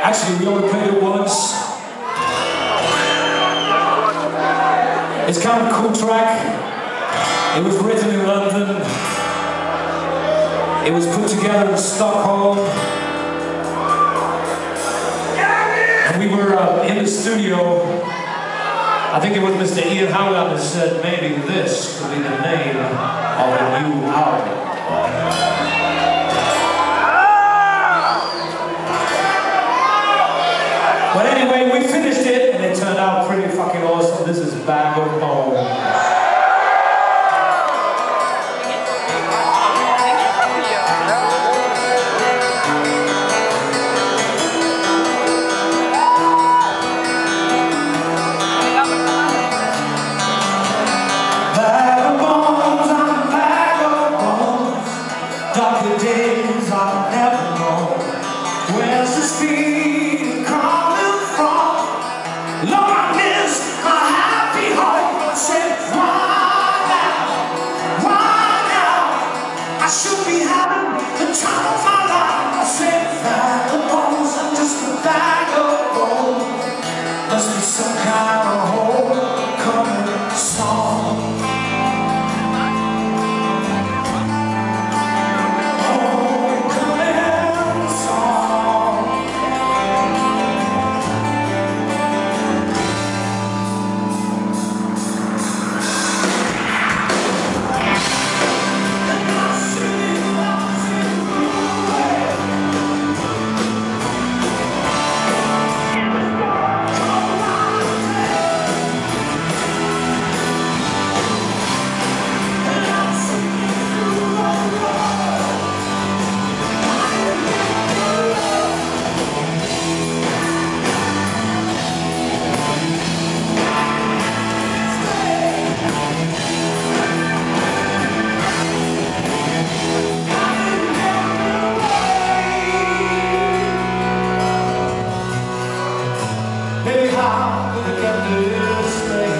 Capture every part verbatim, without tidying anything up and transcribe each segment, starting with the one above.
Actually, we only played it once. It's kind of a cool track. It was written in London. It was put together in Stockholm. And we were uh, in the studio. I think it was Mister Ian Howland that said maybe this could be the name of a new album. But anyway, we finished it and it turned out pretty fucking awesome. This is Bag of Bones. Darker days I've never known. Where's this feeling coming from? Lord, I miss my happy home. I said, why now? Why now? I should be having the time of my life. I said, bag of bones, I'm just a bag of bones. Must be some kind of homecoming song. Baby, how did I get this way?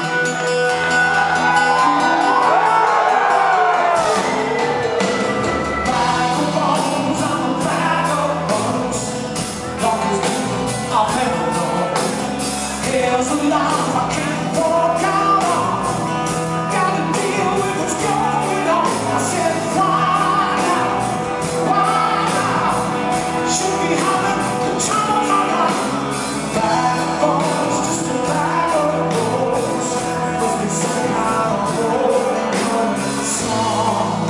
Bag of bones, I'm a bag of bones. Darkest day I've ever known. Here's a life I can't walk out on. Gotta deal with what's going on. I said, why now? Why now? Should be having the time of my life. Bag of bones, just a bag of bones. Must be some kind of homecoming song.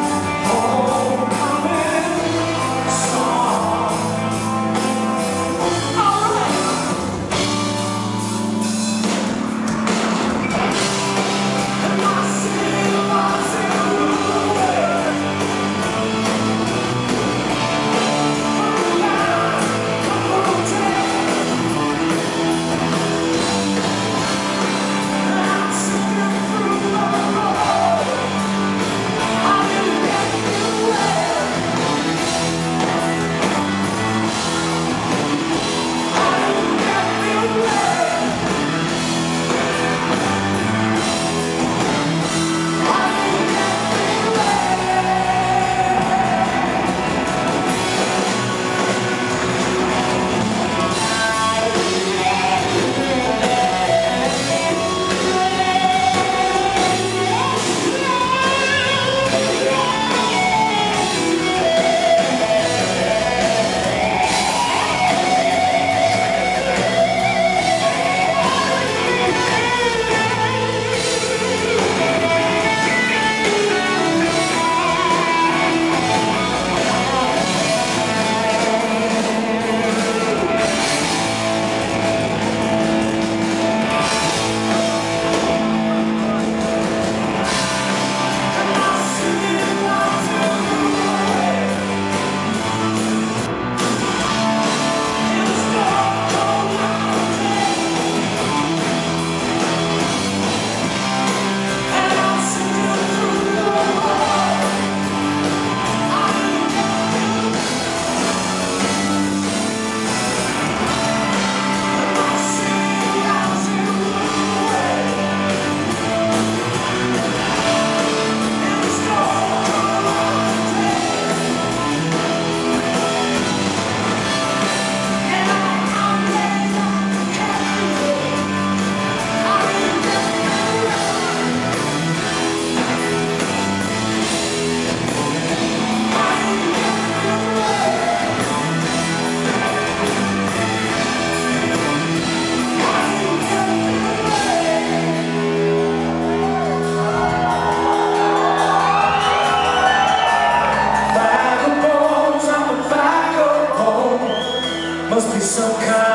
Homecoming song. must be some kind